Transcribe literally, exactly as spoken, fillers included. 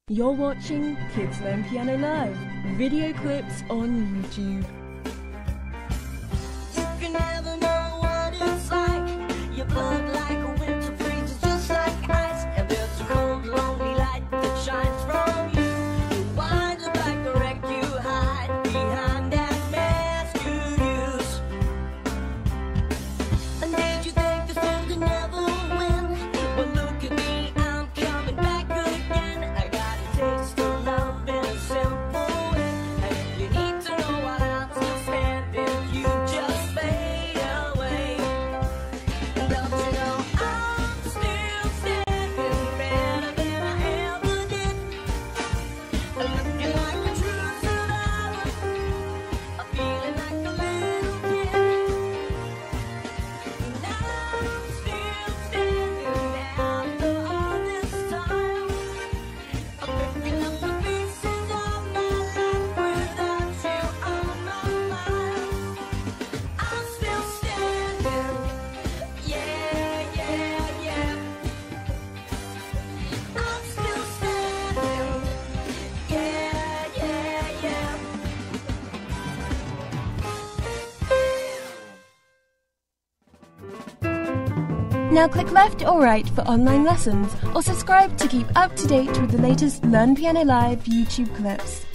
You're watching Kids Learn Piano Live, video clips on YouTube. You can never know what it's like. Your blood like a winter freezes just like ice. And there's a cold, lonely light that shines from you. You wind up like the wreck you hide behind that mask you use. And did you think this world could never win? Well, look at me, I'm coming back good again. I got a taste of love in a simple way. And if you need to know why I'm still standing, you just fade away. Don't you know I'm still standing better than I ever did? Looking like a true survivor, feeling like a little kid. Now I'm still standing after all this time. I'm picking up the pieces of my life without you on my mind. I'm still standing, yeah, yeah, yeah. I'm still standing, yeah, yeah, yeah. Now click left or right for online lessons, or subscribe to keep up to date with the latest Learn Piano Live YouTube clips.